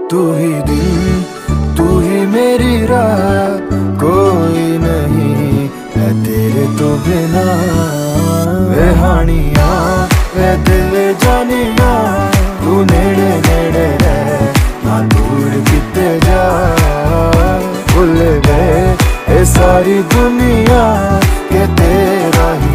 तू ही दिन, तू ही मेरी रात, कोई नहीं है तेरे तो बिना। वे हानिया वे दिल जानिया, तू नेड़े नेड़े रह ना दूर किते जा। भूल गए ये सारी दुनिया के तेरा ही